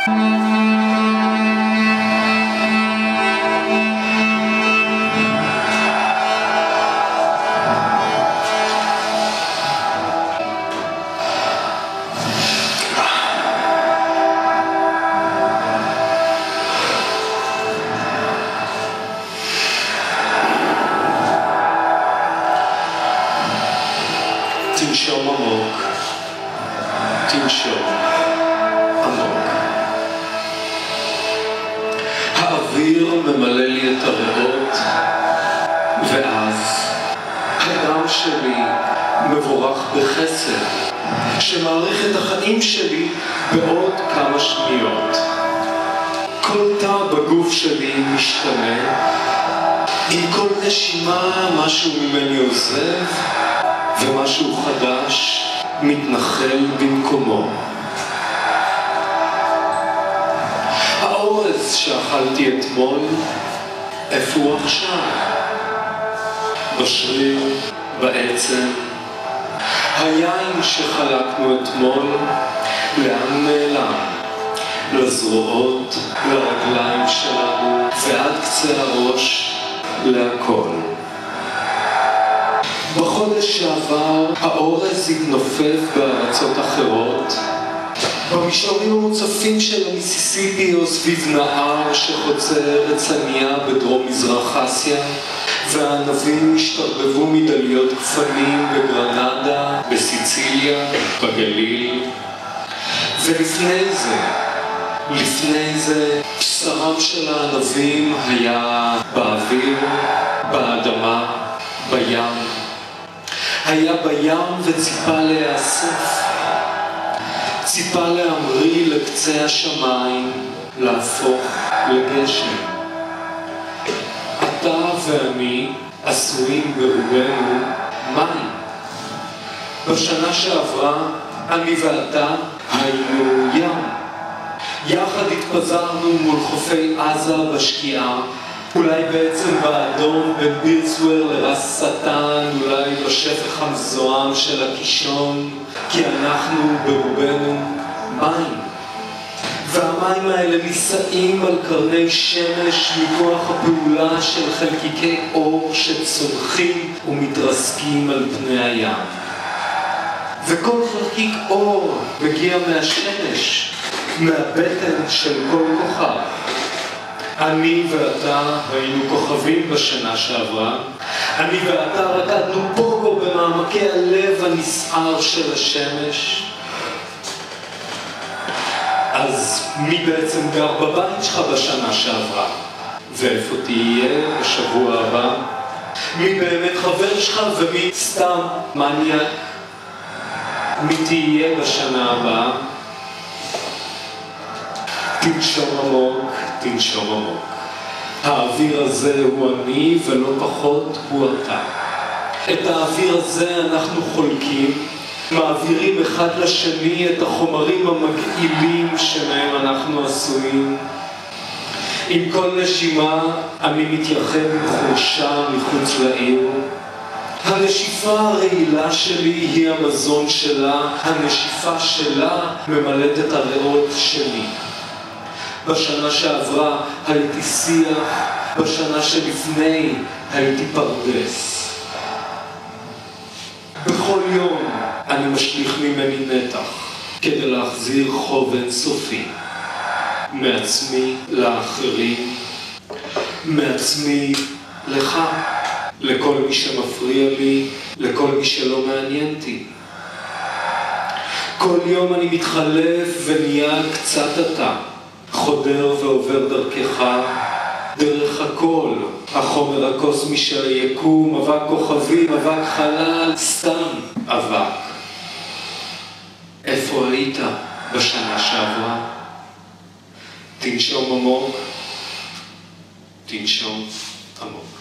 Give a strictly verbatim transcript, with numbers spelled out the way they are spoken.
תנשום עמוק, תנשום עמוק. האוויר ממלא לי את הריאות, ואז הדם שלי מבורך בחסד, שמאריך את החיים שלי בעוד כמה שניות. כל תא בגוף שלי משתנה, עם כל נשימה משהו ממני עוזב, ומשהו חדש מתנחל במקומו. האורז שאכלתי אתמול, איפה הוא עכשיו? בשריר, בעצם. היין שחלקנו אתמול, לאן נעלם? לזרועות, לרגליים שלנו, ועד קצה הראש, להכל. בחודש שעבר האורז התנופף בארצות אחרות, במישורים המוצפים של המיסיסיפי או סביב נהר שחוצה ארץ ענייה בדרום מזרח אסיה, והענבים השתרבבו מדליות גפנים בגרנדה, בסיציליה, בגליל. ולפני זה, לפני זה, בשרם של הענבים היה באוויר, באדמה, בים. היה בים וציפה להיאסף, ציפה להמריא לקצה השמיים, להפוך לגשם. אתה ואני עשויים ברובנו מים. בשנה שעברה אני ואתה היינו ים. יחד התפזרנו מול חופי עזה בשקיעה, אולי בעצם באדום בין בירסוור לרס סטן, אולי בשפך המזוהם של הקישון, כי אנחנו ברובנו מים. והמים האלה נישאים על קרני שמש מכוח הפעולה של חלקיקי אור שצונחים ומתרסקים על פני הים. וכל חלקיק אור מגיע מהשמש, מהבטן של כל כוכב. אני ואתה היינו כוכבים בשנה שעברה. אני ואתה רקדנו פוגו במעמקי הלב הנסער של השמש. אז מי בעצם גר בבית שלך בשנה שעברה? ואיפה תהיה בשבוע הבא? מי באמת חבר שלך ומי סתם מניאק? מי תהיה בשנה הבאה? תנשום עמוק, תנשום עמוק. האוויר הזה הוא אני ולא פחות הוא אתה. את האוויר הזה אנחנו חולקים, מעבירים אחד לשני את החומרים המגעילים שמהם אנחנו עשויים. עם כל נשימה אני מתייחד בחורשה מחוץ לעיר. הנשיפה הרעילה שלי היא המזון שלה, הנשיפה שלה ממלאת את הריאות שלי. בשנה שעברה הייתי שיח, בשנה שלפני הייתי פרדס. בכל יום אני משליך ממני נתח כדי להחזיר חוב אינסופי, מעצמי לאחרים, מעצמי לך, לכל מי שמפריע לי, לכל מי שלא מעניינתי. כל יום אני מתחלף ונהיה קצת אתה, חודר ועובר דרכך, דרך הכל, החומר הקוסמי של היקום, אבק כוכבים, אבק חלל, סתם אבק. איפה היית בשנה שעברה? תנשום עמוק, תנשום עמוק.